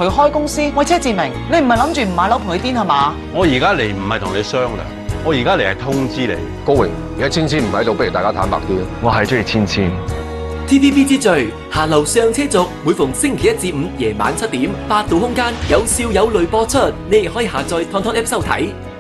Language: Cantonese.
佢開公司。喂，車志明，你唔係諗住唔買樓同佢癲係嘛？ 我而家嚟唔係同你商量，我而家嚟係通知你。 高榮，而家千千唔喺度，不如大家坦白啲啊！ 我係中意千千。 TVB 之最，下流上車族，每逢星期一至五夜晚7點，8度空間有笑有淚播出，你亦可以下載TonTon App 收睇。